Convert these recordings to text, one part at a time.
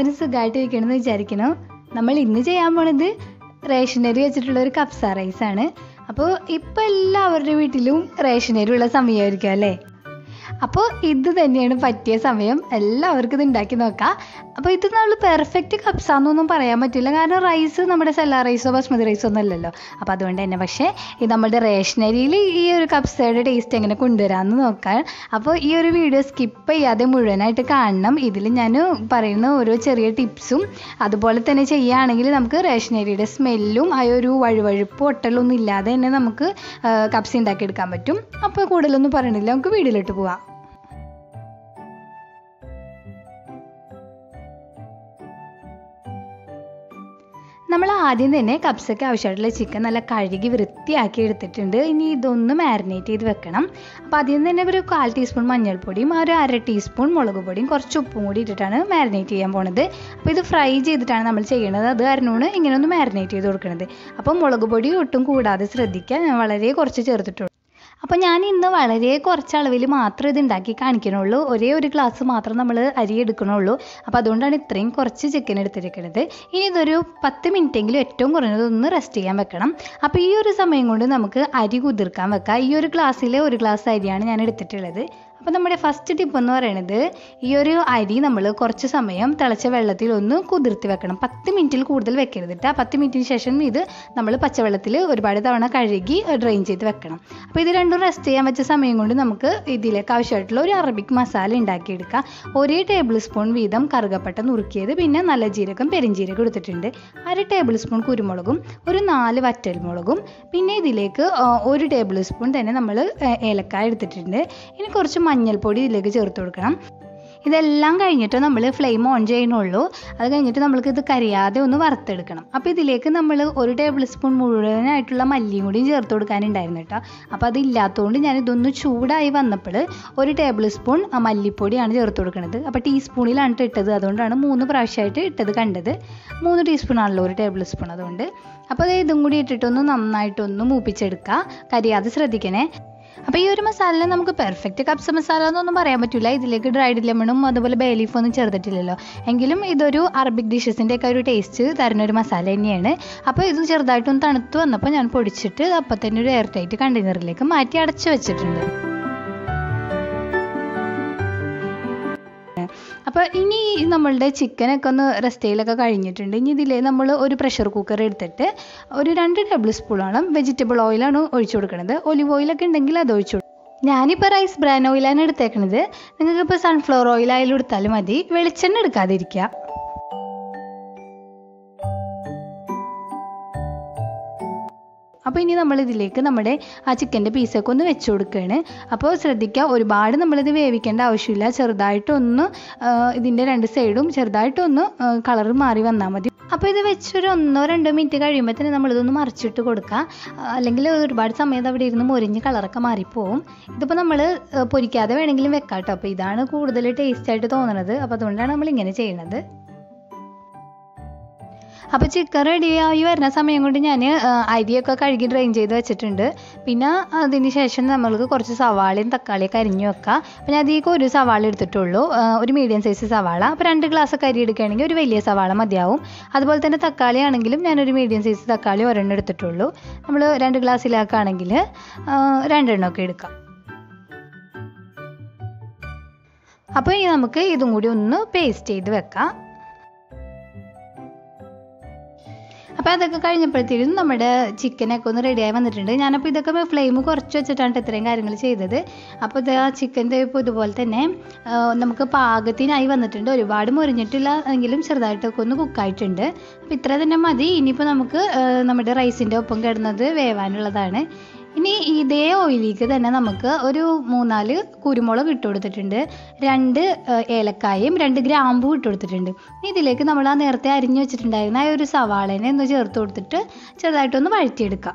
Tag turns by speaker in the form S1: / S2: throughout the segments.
S1: എല്ലാവരും സുഖമായിട്ടിരിക്കണമെന്ന് വിചാരിക്കുന്നു. നമ്മൾ ഇന്ന് ചെയ്യാൻ പോണത് റേഷനരി വെച്ചിട്ടുള്ള ഒരു കപ്സ റൈസാണ്. അപ്പോൾ ഇപ്പോൾ എല്ലാവരുടെ വീട്ടിലും റേഷനരി ഉള്ള സമയമായിരിക്കും അല്ലേ? അപ്പോൾ ഇത് തന്നെയാണ് പറ്റിയ സമയം. എല്ലാവർക്കും ഇത് ഉണ്ടാക്കി നോക്കാം. അപ്പോൾ ഇത് നമ്മൾ പെർഫെക്റ്റ് കപ്സ എന്നൊന്നും പറയാൻ പറ്റില്ല, കാരണം റൈസ് നമ്മുടെ സെല്ലാ റൈസോ ബസ്മതി റൈസോ ഒന്നും അല്ലല്ലോ. അപ്പോൾ അതുകൊണ്ട് തന്നെ പക്ഷേ ഇത് നമ്മുടെ റേഷനരിയിൽ ഈ ഒരു കപ്സയുടെ ടേസ്റ്റ് എങ്ങനെ കൊണ്ടുവരാമെന്ന് നോക്കാം. അപ്പോൾ ഈ ഒരു വീഡിയോ സ്കിപ്പ് ചെയ്യാതെ മുഴുവനായിട്ട് കാണണം. ഇതിൽ ഞാൻ പറയുന്ന ഓരോ ചെറിയ ടിപ്സും അതുപോലെ തന്നെ ചെയ്യുകയാണെങ്കിൽ നമുക്ക് റേഷനരിയുടെ സ്മെല്ലും ആ ഒരു വഴുവഴുപ്പ് ഒട്ടലൊന്നും ഇല്ലാതെ തന്നെ നമുക്ക് കപ്സ ഉണ്ടാക്കിയെടുക്കാൻ പറ്റും. അപ്പോൾ കൂടുതലൊന്നും പറയണില്ല, നമുക്ക് വീഡിയോയിലോട്ട് പോവാം. നമ്മൾ ആദ്യം തന്നെ കപ്സയ്ക്ക് ആവശ്യമായിട്ടുള്ള ചിക്കൻ നല്ല കഴുകി വൃത്തിയാക്കി എടുത്തിട്ടുണ്ട്. ഇനി ഇതൊന്ന് മാരിനേറ്റ് ചെയ്ത് വെക്കണം. അപ്പോൾ ആദ്യം തന്നെ ഒരു 1/4 ടീസ്പൂൺ മഞ്ഞൾപ്പൊടിയും ഒരു 1/2 ടീസ്പൂൺ മുളക് പൊടിയും കുറച്ച് ഉപ്പും കൂടി ഇട്ടിട്ടാണ് മാരിനേറ്റ് ചെയ്യാൻ പോണത്. അപ്പോൾ ഇത് ഫ്രൈ ചെയ്തിട്ടാണ് നമ്മൾ ചെയ്യണത്, അത് കാരണമാണ് ഇങ്ങനെ ഒന്ന് മാരിനേറ്റ് ചെയ്ത് കൊടുക്കുന്നത്. അപ്പോൾ മുളക് പൊടി ഒട്ടും കൂടാതെ ശ്രദ്ധിക്കുക, ഞാൻ വളരെ കുറച്ച് ചേർത്തിട്ടുള്ളൂ. അപ്പോൾ ഞാൻ ഇന്ന് വളരെ കുറച്ച് അളവിൽ മാത്രം ഇത് ഉണ്ടാക്കി കാണിക്കണുള്ളൂ. ഒരേ ഒരു ഗ്ലാസ് മാത്രം നമ്മൾ അരി എടുക്കണുള്ളൂ. അപ്പോൾ അതുകൊണ്ടാണ് ഇത്രയും കുറച്ച് ചിക്കൻ എടുത്തിരിക്കുന്നത്. ഇനി ഇതൊരു 10 മിനിറ്റെങ്കിലും ഏറ്റവും കുറഞ്ഞത് ഒന്ന് റെസ്റ്റ് ചെയ്യാൻ വെക്കണം. അപ്പോൾ ഈ ഒരു സമയം കൊണ്ട് നമുക്ക് അരി കുതിർക്കാൻ വെക്കാം. ഈ ഒരു ഗ്ലാസ്സിൽ 1 ഗ്ലാസ് അരിയാണ് ഞാൻ എടുത്തിട്ടുള്ളത്. അപ്പോൾ നമ്മുടെ ഫസ്റ്റ് ടിപ്പ് എന്ന് പറയുന്നത്, ഈ ഒരു അരി നമ്മൾ കുറച്ച് സമയം തിളച്ച വെള്ളത്തിൽ ഒന്ന് കുതിർത്തി വെക്കണം. 10 മിനിറ്റിൽ കൂടുതൽ വെക്കരുത് കേട്ടോ. 10 മിനിറ്റിന് ശേഷം ഇത് നമ്മൾ പച്ചവെള്ളത്തിൽ ഒരുപാട് തവണ കഴുകി ഡ്രെയിൻ ചെയ്ത് വെക്കണം. അപ്പോൾ ഇത് രണ്ടും റെസ്റ്റ് ചെയ്യാൻ വെച്ച സമയം കൊണ്ട് നമുക്ക് ഇതിലേക്ക് ആവശ്യമായിട്ടുള്ള ഒരു അറബിക് മസാല ഉണ്ടാക്കിയെടുക്കാം. 1 ടേബിൾ സ്പൂൺ വീതം കറുകപ്പട്ട നുറുക്കിയത്, പിന്നെ നല്ല ജീരകം പെരിഞ്ജീരകം എടുത്തിട്ടുണ്ട്, 1/2 ടേബിൾ സ്പൂൺ കുരുമുളകും, ഒരു 4 വറ്റൽമുളകും, പിന്നെ ഇതിലേക്ക് 1 ടേബിൾ സ്പൂൺ തന്നെ നമ്മൾ ഏലക്കായ എടുത്തിട്ടുണ്ട്. ഇനി കുറച്ച് മഞ്ഞൾപ്പൊടി ഇതിലേക്ക് ചേർത്ത് കൊടുക്കണം. ഇതെല്ലാം കഴിഞ്ഞിട്ട് നമ്മൾ ഫ്ലെയിം ഓൺ ചെയ്യണുള്ളൂ. അത് കഴിഞ്ഞിട്ട് നമ്മൾക്ക് ഇത് കരിയാതെ ഒന്ന് വറുത്തെടുക്കണം. അപ്പോൾ ഇതിലേക്ക് നമ്മൾ 1 ടേബിൾ സ്പൂൺ മുഴുവനായിട്ടുള്ള മല്ലിയും കൂടിയും ചേർത്ത് കൊടുക്കാനുണ്ടായിരുന്നു കേട്ടോ. അപ്പോൾ അതില്ലാത്തതുകൊണ്ട് ഞാൻ ഇതൊന്ന് ചൂടായി വന്നപ്പോൾ 1 ടേബിൾ സ്പൂൺ മല്ലിപ്പൊടിയാണ് ചേർത്ത് കൊടുക്കുന്നത്. അപ്പോൾ ടീസ്പൂണിലാണ് ഇട്ടത്, അതുകൊണ്ടാണ് 3 പ്രാവശ്യമായിട്ട് ഇട്ടത് കണ്ടത്. 3 ടീസ്പൂണാണല്ലോ 1 ടേബിൾ സ്പൂൺ, അതുകൊണ്ട്. അപ്പോൾ അത് ഇതും കൂടി ഇട്ടിട്ടൊന്ന് നന്നായിട്ടൊന്ന് മൂപ്പിച്ചെടുക്കുക, കരിയാതെ ശ്രദ്ധിക്കണേ. അപ്പോൾ ഈ ഒരു മസാല നമുക്ക് പെർഫെക്റ്റ് കപ്സ മസാല എന്നൊന്നും പറയാൻ പറ്റില്ല. ഇതിലേക്ക് ഡ്രൈഡ് ലെമണും അതുപോലെ ബേ ലീഫൊന്നും ചേർത്തിട്ടില്ലല്ലോ. എങ്കിലും ഇതൊരു അറബിക് ഡിഷസിൻ്റെ ഒക്കെ ഒരു ടേസ്റ്റ് തരുന്നൊരു മസാല തന്നെയാണ്. അപ്പോൾ ഇത് ചെറുതായിട്ടൊന്ന് തണുത്ത് വന്നപ്പോൾ ഞാൻ പൊടിച്ചിട്ട് അപ്പം തന്നെ ഒരു എയർ ടൈറ്റ് കണ്ടെയ്നറിലേക്ക് മാറ്റി അടച്ചു വെച്ചിട്ടുണ്ട്. അപ്പോൾ ഇനി നമ്മളുടെ ചിക്കനൊക്കെ ഒന്ന് റെസ്റ്റയിലൊക്കെ കഴിഞ്ഞിട്ടുണ്ട്. ഇനി ഇതിൽ നമ്മൾ ഒരു പ്രഷർ കുക്കർ എടുത്തിട്ട് ഒരു 2 ടേബിൾ സ്പൂണോളം വെജിറ്റബിൾ ഓയിലാണ് ഒഴിച്ചു കൊടുക്കുന്നത്. ഒലിവ് ഓയിലൊക്കെ ഉണ്ടെങ്കിൽ അത് ഒഴിച്ചു കൊടുക്കും. ഞാനിപ്പോൾ റൈസ് ബ്രാൻ ഓയിലാണ് എടുത്തേക്കണത്. നിങ്ങൾക്കിപ്പോൾ സൺഫ്ലവർ ഓയിലായാലും എടുത്താലും മതി, വെളിച്ചെണ്ണ എടുക്കാതിരിക്കുക. അപ്പോൾ ഇനി നമ്മളിതിലേക്ക് നമ്മുടെ ആ ചിക്കൻ്റെ പീസൊക്കെ ഒന്ന് വെച്ച് കൊടുക്കുകയാണ്. അപ്പോൾ ശ്രദ്ധിക്കുക, ഒരുപാട് നമ്മളിത് വേവിക്കേണ്ട ആവശ്യമില്ല. ചെറുതായിട്ടൊന്ന് ഇതിൻ്റെ 2 സൈഡും ചെറുതായിട്ടൊന്ന് കളർ മാറി വന്നാൽ മതി. അപ്പോൾ ഇത് വെച്ചൊരു 1-2 മിനിറ്റ് കഴിയുമ്പോൾ തന്നെ നമ്മളിതൊന്ന് മറിച്ചിട്ട് കൊടുക്കുക, അല്ലെങ്കിൽ ഒരുപാട് സമയം അവിടെ ഇരുന്ന് മൊരിഞ്ഞ് കളറൊക്കെ മാറിപ്പോവും. ഇതിപ്പോൾ നമ്മൾ പൊരിക്കാതെ വേണമെങ്കിലും വെക്കാം കേട്ടോ. അപ്പോൾ ഇതാണ് കൂടുതൽ ടേസ്റ്റായിട്ട് തോന്നുന്നത്, അപ്പോൾ അതുകൊണ്ടാണ് നമ്മൾ ഇങ്ങനെ ചെയ്യുന്നത്. അപ്പോൾ ചിക്കൻ റെഡിയായി വരുന്ന സമയം കൊണ്ട് ഞാൻ അരിയൊക്കെ കഴുകി ഡ്രെയിൻ ചെയ്ത് വെച്ചിട്ടുണ്ട്. പിന്നെ അതിന് ശേഷം നമ്മൾക്ക് കുറച്ച് സവാളയും തക്കാളിയൊക്കെ അരിഞ്ഞു വെക്കാം. അപ്പോൾ ഞാൻ അതിലേക്ക് 1 സവാള എടുത്തിട്ടുള്ളൂ, ഒരു മീഡിയം സൈസ് സവാള. അപ്പോൾ 2 ഗ്ലാസ് അരി എടുക്കുകയാണെങ്കിൽ ഒരു വലിയ സവാള മതിയാവും. അതുപോലെ തന്നെ തക്കാളി ആണെങ്കിലും ഞാനൊരു മീഡിയം സൈസ് തക്കാളി 1 എടുത്തിട്ടുള്ളൂ. നമ്മൾ 2 ഗ്ലാസ്സിലാക്കുകയാണെങ്കിൽ 2 എണ്ണമൊക്കെ എടുക്കാം. അപ്പോൾ ഇനി നമുക്ക് ഇതും കൂടി ഒന്ന് പേസ്റ്റ് ചെയ്ത് വെക്കാം. അപ്പോൾ അതൊക്കെ കഴിഞ്ഞപ്പോഴത്തേക്കും നമ്മുടെ ചിക്കനൊക്കെ ഒന്ന് റെഡിയായി വന്നിട്ടുണ്ട്. ഞാനപ്പോൾ ഇതൊക്കെ ഫ്ലെയിം കുറച്ച് വെച്ചിട്ടാണ് ഇത്രയും കാര്യങ്ങൾ ചെയ്തത്. അപ്പോൾ ഇത് ആ ചിക്കൻ്റെ ഇപ്പോൾ ഇതുപോലെ തന്നെ നമുക്ക് പാകത്തിനായി വന്നിട്ടുണ്ട്. ഒരുപാട് മുറിഞ്ഞിട്ടില്ല എങ്കിലും ചെറുതായിട്ടൊക്കെ ഒന്ന് കുക്കായിട്ടുണ്ട്. അപ്പോൾ ഇത്ര തന്നെ മതി. ഇനിയിപ്പോൾ നമുക്ക് നമ്മുടെ റൈസിൻ്റെ ഒപ്പം കിടന്നത് വേവാനുള്ളതാണ്. ഇനി ഇതേ ഓയിലേക്ക് തന്നെ നമുക്ക് ഒരു 3-4 കുരുമുളക് ഇട്ട് കൊടുത്തിട്ടുണ്ട്, 2 ഏലക്കായും 2 ഗ്രാമ്പും ഇട്ട് കൊടുത്തിട്ടുണ്ട്. ഇതിലേക്ക് നമ്മൾ ആ നേരത്തെ അരിഞ്ഞു വെച്ചിട്ടുണ്ടായിരുന്ന ആ ഒരു സവാളേനെ ഒന്ന് ചേർത്ത് കൊടുത്തിട്ട് ചെറുതായിട്ടൊന്ന് വഴറ്റിയെടുക്കാം.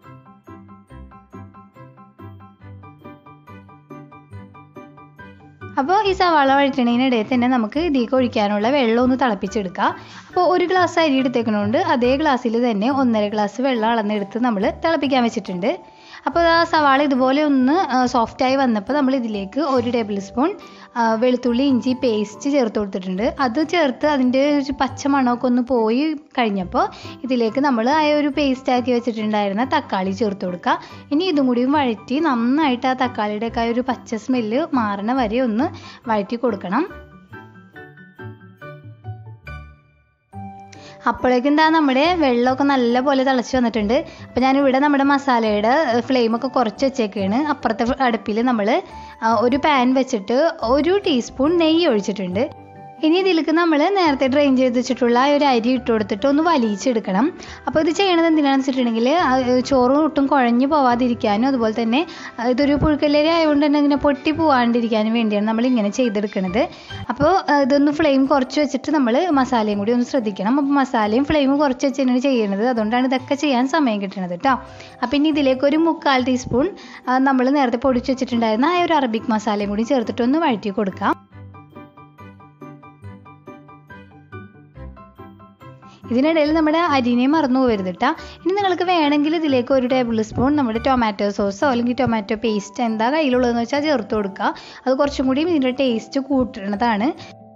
S1: അപ്പോൾ ഈ സവാള വഴറ്റണതിനിടയിൽ തന്നെ നമുക്ക് ഇതിലേക്ക് ഒഴിക്കാനുള്ള വെള്ളം ഒന്ന് തിളപ്പിച്ചെടുക്കാം. അപ്പോൾ 1 ഗ്ലാസ് അരി എടുത്തേക്കണോണ്ട് അതേ ഗ്ലാസ്സിൽ തന്നെ 1.5 ഗ്ലാസ് വെള്ളം അളന്നെടുത്ത് നമ്മൾ തിളപ്പിക്കാൻ വെച്ചിട്ടുണ്ട്. അപ്പോൾ ആ സവാള ഇതുപോലെ ഒന്ന് സോഫ്റ്റായി വന്നപ്പോൾ നമ്മൾ ഇതിലേക്ക് 1 ടേബിൾ സ്പൂൺ വെളുത്തുള്ളി ഇഞ്ചി പേസ്റ്റ് ചേർത്ത് കൊടുത്തിട്ടുണ്ട്. അത് ചേർത്ത് അതിൻ്റെ ഒരു പച്ച മണമൊക്കെ ഒന്ന് പോയി കഴിഞ്ഞപ്പോൾ ഇതിലേക്ക് നമ്മൾ ആ ഒരു പേസ്റ്റ് ആക്കി വെച്ചിട്ടുണ്ടായിരുന്ന തക്കാളി ചേർത്ത് കൊടുക്കുക. ഇനി ഇതും കൂടി വഴറ്റി നന്നായിട്ട് ആ തക്കാളിയുടെ ഒക്കെ ആ ഒരു പച്ച സ്മെല്ല് മാറണ വരെ ഒന്ന് വഴറ്റി കൊടുക്കണം. അപ്പോഴേക്കും എന്താ നമ്മുടെ വെള്ളമൊക്കെ നല്ലപോലെ തിളച്ച് വന്നിട്ടുണ്ട്. അപ്പോൾ ഞാനിവിടെ നമ്മുടെ മസാലയുടെ ഫ്ലെയിമൊക്കെ കുറച്ച് വെച്ചേക്കാണ്. അപ്പുറത്തെ അടുപ്പിൽ നമ്മൾ ഒരു പാൻ വെച്ചിട്ട് 1 ടീസ്പൂൺ നെയ്യ് ഒഴിച്ചിട്ടുണ്ട്. ഇനി ഇതിലേക്ക് നമ്മൾ നേരത്തെ ഡ്രെയിൻ ചെയ്ത് വെച്ചിട്ടുള്ള ഒരു അരി ഇട്ട് കൊടുത്തിട്ട് ഒന്ന് വലിച്ചെടുക്കണം. അപ്പോൾ ഇത് ചെയ്യണത് എന്തിനാണെന്ന് വെച്ചിട്ടുണ്ടെങ്കിൽ ചോറ് ഒട്ടും കുഴഞ്ഞു പോവാതിരിക്കാനും അതുപോലെ തന്നെ ഇതൊരു പുഴുക്കലരി ആയതുകൊണ്ട് തന്നെ ഇങ്ങനെ പൊട്ടി പോവാണ്ടിരിക്കാനും വേണ്ടിയാണ് നമ്മൾ ഇങ്ങനെ ചെയ്തെടുക്കുന്നത്. അപ്പോൾ ഇതൊന്ന് ഫ്ലെയിം കുറച്ച് വെച്ചിട്ട് നമ്മൾ മസാലയും കൂടി ഒന്ന് ശ്രദ്ധിക്കണം. അപ്പോൾ മസാലയും ഫ്ലെയിം കുറച്ച് വെച്ച് തന്നെയാണ് ചെയ്യുന്നത്. അതുകൊണ്ടാണ് ഇതൊക്കെ ചെയ്യാൻ സമയം കിട്ടുന്നത് കേട്ടോ. അപ്പോൾ ഇനി ഇതിലേക്ക് ഒരു 1/4 ടീസ്പൂൺ നമ്മൾ നേരത്തെ പൊടിച്ച് വെച്ചിട്ടുണ്ടായിരുന്ന ആ ഒരു അറബിക് മസാലയും കൂടി ചേർത്തിട്ടൊന്ന് വഴറ്റി കൊടുക്കാം. ഇതിനിടയിൽ നമ്മുടെ അരിനെ മറന്നു പോകരുത് കേട്ടോ. ഇനി നിങ്ങൾക്ക് വേണമെങ്കിൽ ഇതിലേക്ക് 1 ടേബിൾ സ്പൂൺ നമ്മുടെ ടൊമാറ്റോ സോസോ അല്ലെങ്കിൽ ടൊമാറ്റോ പേസ്റ്റ് എന്താ കയ്യിലുള്ളതെന്ന് വെച്ചാൽ ചേർത്ത് കൊടുക്കുക. അത് കുറച്ചും കൂടി ഇതിൻ്റെ ടേസ്റ്റ് കൂട്ടുന്നതാണ്.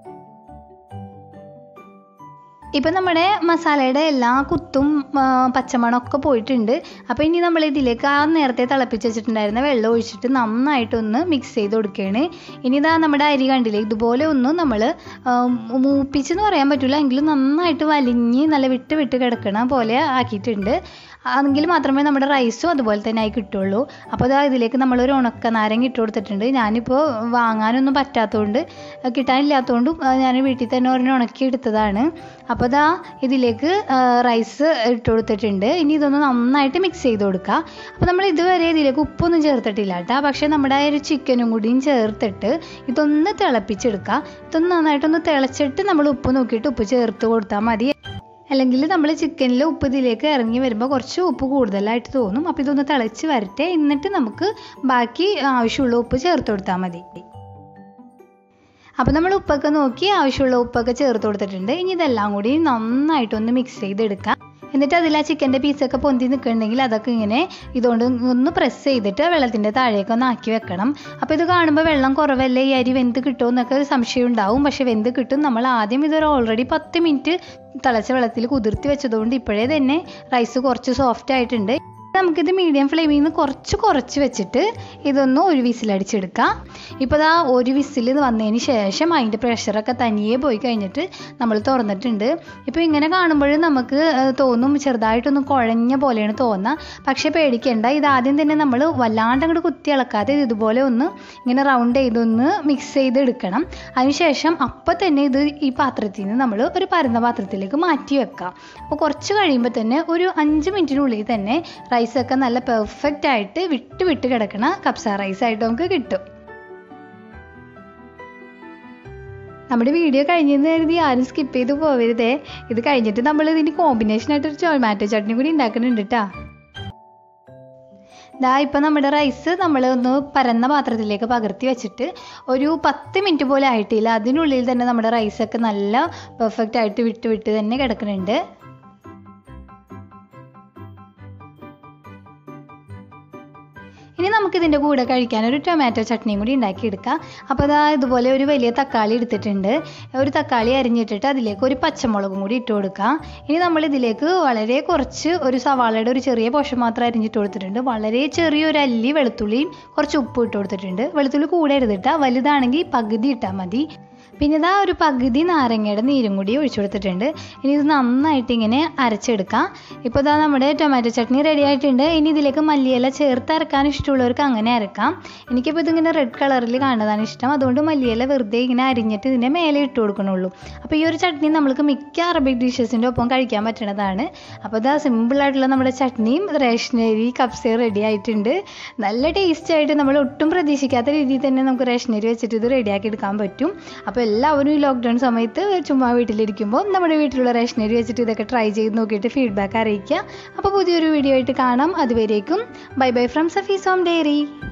S1: ഇപ്പം നമ്മുടെ മസാലയുടെ എല്ലാ കുത്തും പച്ചമണമൊക്കെ പോയിട്ടുണ്ട്. അപ്പോൾ ഇനി നമ്മൾ ഇതിലേക്ക് ആ നേരത്തെ തിളപ്പിച്ച് വെച്ചിട്ടുണ്ടായിരുന്ന വെള്ളം ഒഴിച്ചിട്ട് നന്നായിട്ടൊന്ന് മിക്സ് ചെയ്ത് കൊടുക്കുകയാണ്. ഇനി ഇതാ നമ്മുടെ അരി കണ്ടില്ലേ, ഇതുപോലെ ഒന്ന് നമ്മൾ മൂപ്പിച്ചെന്ന് പറയാൻ പറ്റില്ല, എങ്കിലും നന്നായിട്ട് വലിഞ്ഞ് നല്ല വിട്ട് വിട്ട് കിടക്കണ പോലെ ആക്കിയിട്ടുണ്ട്. എങ്കിൽ മാത്രമേ നമ്മുടെ റൈസും അതുപോലെ തന്നെ ആയി കിട്ടുള്ളൂ. അപ്പോൾ അതാ ഇതിലേക്ക് നമ്മളൊരു ഉണക്ക നാരങ്ങ ഇട്ട് കൊടുത്തിട്ടുണ്ട്. ഞാനിപ്പോൾ വാങ്ങാനൊന്നും പറ്റാത്തതുകൊണ്ട് കിട്ടാനില്ലാത്തതുകൊണ്ടും ഞാൻ വീട്ടിൽ തന്നെ ഒരെണ്ണം ഉണക്കി എടുത്തതാണ്. അപ്പോൾ അതാ ഇതിലേക്ക് റൈസ് ഇട്ട് കൊടുത്തിട്ടുണ്ട്. ഇനി ഇതൊന്ന് നന്നായിട്ട് മിക്സ് ചെയ്ത് കൊടുക്കുക. അപ്പോൾ നമ്മൾ ഇതുവരെ ഇതിലേക്ക് ഉപ്പൊന്നും ചേർത്തിട്ടില്ല കേട്ടോ. പക്ഷേ നമ്മുടെ ആ ഒരു ചിക്കനും കൂടിയും ചേർത്തിട്ട് ഇതൊന്ന് തിളപ്പിച്ചെടുക്കുക. ഇതൊന്ന് നന്നായിട്ടൊന്ന് തിളച്ചിട്ട് നമ്മൾ ഉപ്പ് നോക്കിയിട്ട് ഉപ്പ് ചേർത്ത് കൊടുത്താൽ മതി. അല്ലെങ്കിൽ നമ്മൾ ചിക്കനിൽ ഉപ്പ് ഇതിലേക്ക് ഇറങ്ങി വരുമ്പോൾ കുറച്ച് ഉപ്പ് കൂടുതലായിട്ട് തോന്നും. അപ്പോൾ ഇതൊന്ന് തിളച്ച് വരട്ടെ, എന്നിട്ട് നമുക്ക് ബാക്കി ആവശ്യമുള്ള ഉപ്പ് ചേർത്ത് കൊടുത്താൽ മതി. അപ്പോൾ നമ്മൾ ഉപ്പൊക്കെ നോക്കി ആവശ്യമുള്ള ഉപ്പൊക്കെ ചേർത്ത് കൊടുത്തിട്ടുണ്ട്. ഇനി ഇതെല്ലാം കൂടി നന്നായിട്ടൊന്ന് മിക്സ് ചെയ്തെടുക്കാം. എന്നിട്ട് അതിൽ ആ ചിക്കൻ്റെ പീസൊക്കെ പൊന്തി നിൽക്കുന്നുണ്ടെങ്കിൽ അതൊക്കെ ഇങ്ങനെ ഇതുകൊണ്ട് ഒന്ന് പ്രസ് ചെയ്തിട്ട് വെള്ളത്തിൻ്റെ താഴേക്ക് ഒന്ന് ആക്കി വെക്കണം. അപ്പോൾ ഇത് കാണുമ്പോൾ വെള്ളം കുറവല്ലേ, ഈ അരി വെന്ത് കിട്ടുമോ എന്നൊക്കെ സംശയം ഉണ്ടാവും. പക്ഷേ വെന്ത് കിട്ടും. നമ്മൾ ആദ്യം ഇതൊരു ഓൾറെഡി 10 മിനിറ്റ് തിളച്ച വെള്ളത്തിൽ കുതിർത്തി വെച്ചതുകൊണ്ട് ഇപ്പോഴേ തന്നെ റൈസ് കുറച്ച് സോഫ്റ്റ് ആയിട്ടുണ്ട്. നമുക്കിത് മീഡിയം ഫ്ലെയിമിൽ നിന്ന് കുറച്ച് വെച്ചിട്ട് ഇതൊന്ന് ഒരു വിസിലടിച്ചെടുക്കാം. ഇപ്പോൾ ഇതാ ഒരു വിസിൽ വന്നതിന് ശേഷം അതിൻ്റെ പ്രഷറൊക്കെ തനിയെ പോയി കഴിഞ്ഞിട്ട് നമ്മൾ തുറന്നിട്ടുണ്ട്. ഇപ്പോൾ ഇങ്ങനെ കാണുമ്പോഴും നമുക്ക് തോന്നും ചെറുതായിട്ടൊന്ന് കുഴഞ്ഞ പോലെയാണ് തോന്നുക. പക്ഷേ പേടിക്കേണ്ട, ഇതാദ്യം തന്നെ നമ്മൾ വല്ലാണ്ട് അങ്ങോട്ട് കുത്തി ഇളക്കാതെ ഇതുപോലെ ഒന്ന് ഇങ്ങനെ റൗണ്ട് ചെയ്തൊന്ന് മിക്സ് ചെയ്തെടുക്കണം. അതിനുശേഷം അപ്പം തന്നെ ഇത് ഈ പാത്രത്തിൽ നിന്ന് നമ്മൾ ഒരു പരന്ന പാത്രത്തിലേക്ക് മാറ്റി വെക്കാം. അപ്പോൾ കുറച്ച് കഴിയുമ്പോൾ തന്നെ ഒരു 5 മിനിറ്റിനുള്ളിൽ തന്നെ റൈസൊക്കെ നല്ല പെർഫെക്റ്റ് ആയിട്ട് വിട്ട് വിട്ട് കിടക്കണ കബ്സ റൈസായിട്ട് നമുക്ക് കിട്ടും. നമ്മുടെ വീഡിയോ കഴിഞ്ഞെന്ന് കരുതി ആരും സ്കിപ്പ് ചെയ്ത് പോവരുതേ. ഇത് കഴിഞ്ഞിട്ട് നമ്മൾ ഇതിന് കോമ്പിനേഷനായിട്ടൊരു ടൊമാറ്റോ ചട്നി കൂടി ഉണ്ടാക്കുന്നുണ്ട് കേട്ടോ. ഇതാ ഇപ്പം നമ്മുടെ റൈസ് നമ്മൾ ഒന്ന് പരന്ന പാത്രത്തിലേക്ക് പകർത്തി വെച്ചിട്ട് ഒരു 10 മിനിറ്റ് പോലെ ആയിട്ടില്ല. അതിനുള്ളിൽ തന്നെ നമ്മുടെ റൈസൊക്കെ നല്ല പെർഫെക്റ്റ് ആയിട്ട് വിട്ട് വിട്ട് തന്നെ കിടക്കുന്നുണ്ട്. ഇനി നമുക്കിതിൻ്റെ കൂടെ കഴിക്കാൻ ഒരു ടൊമാറ്റോ ചട്നിയും കൂടി ഉണ്ടാക്കിയെടുക്കാം. അപ്പോൾ അതാ ഇതുപോലെ ഒരു വലിയ തക്കാളി എടുത്തിട്ടുണ്ട്. ഒരു തക്കാളി അരിഞ്ഞിട്ടിട്ട് അതിലേക്ക് ഒരു പച്ചമുളകും കൂടി ഇട്ട് കൊടുക്കാം. ഇനി നമ്മൾ ഇതിലേക്ക് വളരെ കുറച്ച് ഒരു സവാളയുടെ ഒരു ചെറിയ പോർഷൻ മാത്രം അരിഞ്ഞിട്ട് കൊടുത്തിട്ടുണ്ട്. വളരെ ചെറിയൊരു അല്ലി വെളുത്തുള്ളിയും കുറച്ച് ഉപ്പ് ഇട്ട് കൊടുത്തിട്ടുണ്ട്. വെളുത്തുള്ളി കൂടെ എടുത്തിട്ടാൽ വലുതാണെങ്കിൽ പകുതി ഇട്ടാൽ മതി. പിന്നെ ഇതാ ഒരു പകുതി നാരങ്ങയുടെ നീരും കൂടി ഒഴിച്ചു കൊടുത്തിട്ടുണ്ട്. ഇനി ഇത് നന്നായിട്ട് ഇങ്ങനെ അരച്ചെടുക്കാം. ഇപ്പോൾ ഇതാ നമ്മുടെ ടൊമാറ്റോ ചട്നി റെഡി ആയിട്ടുണ്ട്. ഇനി ഇതിലേക്ക് മല്ലിയില ചേർത്ത് അരക്കാൻ ഇഷ്ടമുള്ളവർക്ക് അങ്ങനെ അരക്കാം. എനിക്കിപ്പോൾ ഇതിങ്ങനെ റെഡ് കളറിൽ കാണുന്നതാണ് ഇഷ്ടം. അതുകൊണ്ട് മല്ലിയില വെറുതെ ഇങ്ങനെ അരിഞ്ഞിട്ട് ഇതിൻ്റെ മേലെ ഇട്ട് കൊടുക്കണുള്ളൂ. അപ്പോൾ ഈ ഒരു ചട്നി നമ്മൾക്ക് മിക്ക അറബിക് ഡിഷസിൻ്റെ ഒപ്പം കഴിക്കാൻ പറ്റുന്നതാണ്. അപ്പോൾ ഇതാ സിമ്പിളായിട്ടുള്ള നമ്മുടെ ചട്നിയും റേഷനരി കബ്സയും റെഡി ആയിട്ടുണ്ട്. നല്ല ടേസ്റ്റായിട്ട് നമ്മൾ ഒട്ടും പ്രതീക്ഷിക്കാത്ത രീതിയിൽ തന്നെ നമുക്ക് റേഷനരി വെച്ചിട്ട് ഇത് റെഡിയാക്കി എടുക്കാൻ പറ്റും. അപ്പോൾ എല്ലാവരും ഈ ലോക്ക്ഡൗൺ സമയത്ത് ചുമ്മാ വീട്ടിലിരിക്കുമ്പോൾ നമ്മുടെ വീട്ടിലുള്ള റേഷനരി വെച്ചിട്ട് ഇതൊക്കെ ട്രൈ ചെയ്ത് നോക്കിയിട്ട് ഫീഡ്ബാക്ക് അറിയിക്കുക. അപ്പോൾ പുതിയൊരു വീഡിയോ ആയിട്ട് കാണാം. അതുവരേക്കും bye bye from Safi's home diary.